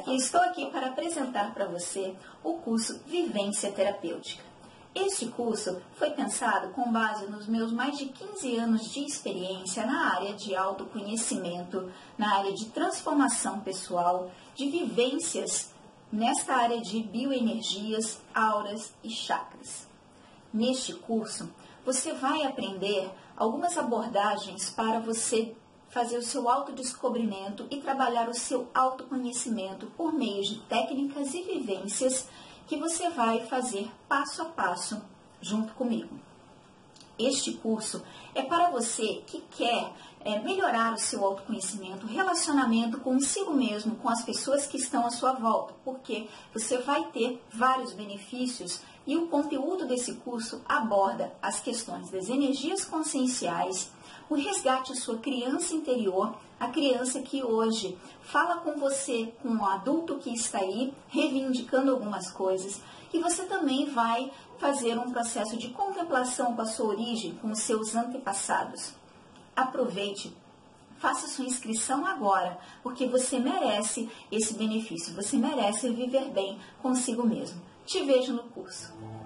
e estou aqui para apresentar para você o curso Vivência Terapêutica. Este curso foi pensado com base nos meus mais de 15 anos de experiência na área de autoconhecimento, na área de transformação pessoal, de vivências nesta área de bioenergias, auras e chakras. Neste curso, você vai aprender algumas abordagens para você fazer o seu autodescobrimento e trabalhar o seu autoconhecimento por meio de técnicas e vivências que você vai fazer passo a passo junto comigo. Este curso é para você que quer melhorar o seu autoconhecimento, relacionamento consigo mesmo, com as pessoas que estão à sua volta, porque você vai ter vários benefícios e o conteúdo desse curso aborda as questões das energias conscienciais, o resgate à sua criança interior, a criança que hoje fala com você, com o adulto que está aí, reivindicando algumas coisas, e você também vai fazer um processo de contemplação com a sua origem, com os seus antepassados. Aproveite, faça sua inscrição agora, porque você merece esse benefício, você merece viver bem consigo mesmo. Te vejo no curso.